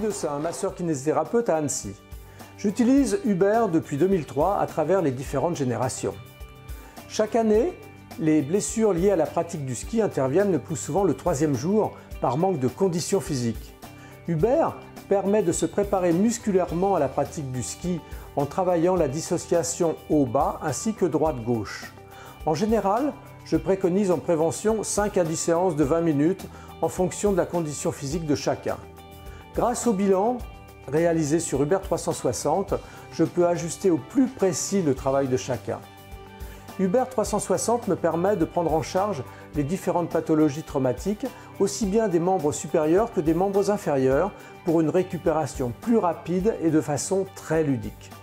Dessin, masseur-kinésithérapeute à Annecy. J'utilise Uber depuis 2003 à travers les différentes générations. Chaque année, les blessures liées à la pratique du ski interviennent le plus souvent le 3e jour par manque de conditions physiques. Uber permet de se préparer musculairement à la pratique du ski en travaillant la dissociation haut-bas ainsi que droite-gauche. En général, je préconise en prévention 5 à 10 séances de 20 minutes en fonction de la condition physique de chacun. Grâce au bilan réalisé sur Uber 360, je peux ajuster au plus précis le travail de chacun. Uber 360 me permet de prendre en charge les différentes pathologies traumatiques, aussi bien des membres supérieurs que des membres inférieurs, pour une récupération plus rapide et de façon très ludique.